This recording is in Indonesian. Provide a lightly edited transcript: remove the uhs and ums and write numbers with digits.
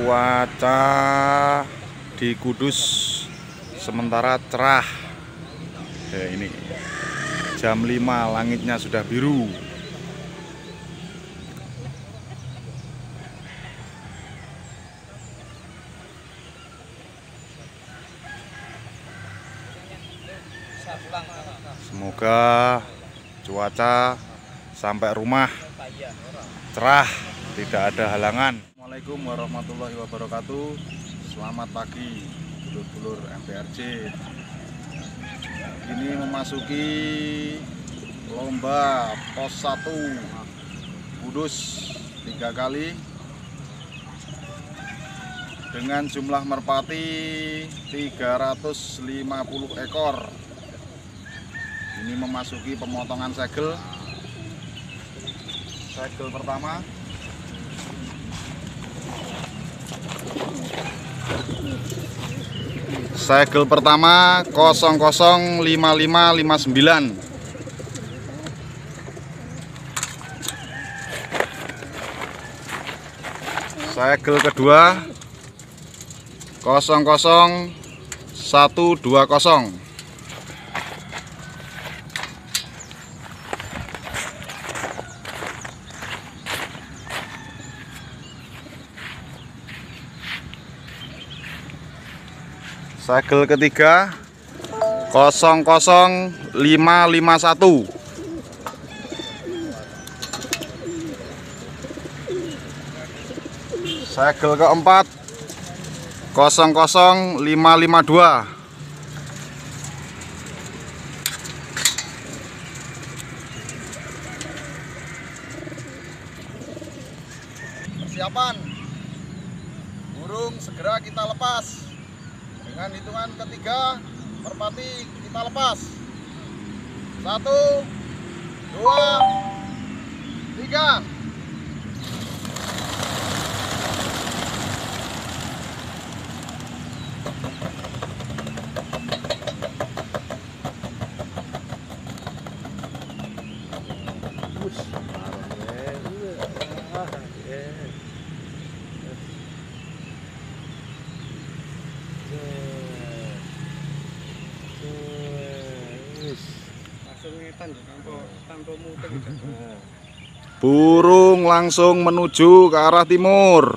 Cuaca di Kudus sementara cerah. Ini jam 5, langitnya sudah biru. Semoga cuaca sampai rumah cerah, tidak ada halangan. Assalamualaikum warahmatullahi wabarakatuh. Selamat pagi dulur-dulur MPRJ. Ini memasuki lomba pos 1 Kudus 3 kali dengan jumlah merpati 350 ekor. Ini memasuki pemotongan segel. Segel pertama. Segel pertama 005559. Segel kedua 00120. Segel ketiga 00551. Segel keempat 00552. Persiapan burung segera kita lepas. Dengan hitungan ketiga, merpati kita lepas. 1, 2, 3. Burung langsung menuju ke arah timur.